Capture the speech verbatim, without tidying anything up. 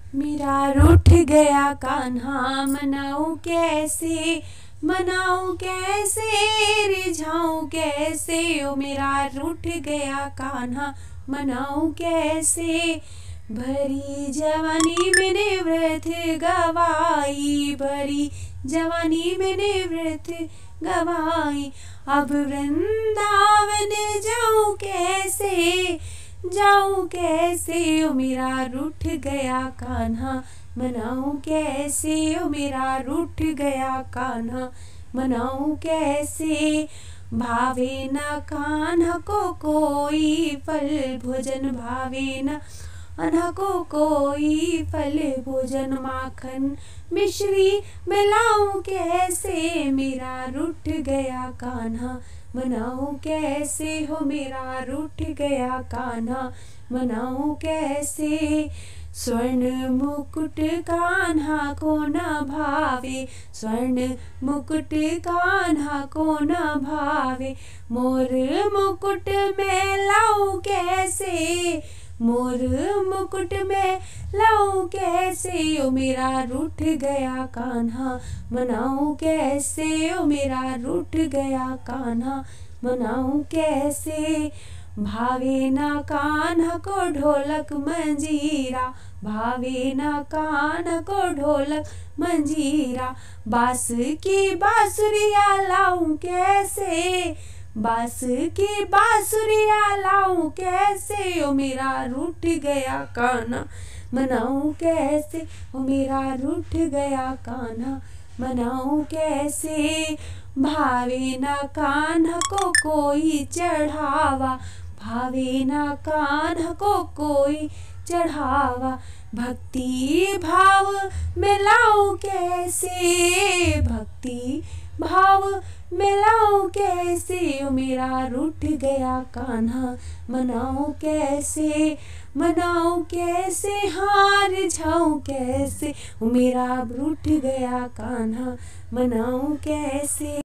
मेरा रूठ गया कान्हा मनाऊं कैसे, मनाऊं कैसे, रिझाऊं कैसे। ओ मेरा रूठ गया कान्हा मनाऊं कैसे। भरी जवानी मैंने व्रत गवाई, भरी जवानी मैंने व्रत गवाई। अब वृंदावन जाऊं कैसे, जाऊं कैसे। ओ मेरा रूठ गया कान्हा मनाऊं कैसे। ओ मेरा रूठ गया कान्हा मनाऊं कैसे। भावे न कान्हा को कोई फल भोजन, भावे न कान्हा को कोई फल भोजन। माखन मिश्री मिलाऊं कैसे, मेरा रूठ गया कान्हा मनाऊं कैसे। हो मेरा रूठ गया कान्हा मनाऊं कैसे। स्वर्ण मुकुट कान्हा को न भावे, स्वर्ण मुकुट कान्हा को न भावे। मोर मुकुट में लाऊं कैसे, मोर मुकुट में लाऊं कैसे। ओ मेरा रूठ गया कान्हा मनाऊं कैसे। ओ मेरा रूठ गया कान्हा मनाऊं कैसे। भावे न कान्हा को ढोलक मंजीरा, भावे न कान्हा को ढोलक मंजीरा। बांस की बांसुरिया लाऊं कैसे, बांस की बांसुरिया लाऊं कैसे। ओ मेरा रूठ गया कान्हा मनाऊं कैसे। ओ मेरा रूठ गया कान्हा मनाऊं कैसे। भावे न कान्हा को कोई चढ़ावा, भावे न कान्हा को कोई चढ़ावा। भक्ति भाव मिलाऊं कैसे, भक्ति भाव मिलाऊं कैसे। ओ मेरा रूठ गया कान्हा मनाऊं कैसे, मनाऊं कैसे। हार जाऊं कैसे। ओ मेरा रूठ गया कान्हा मनाऊं कैसे।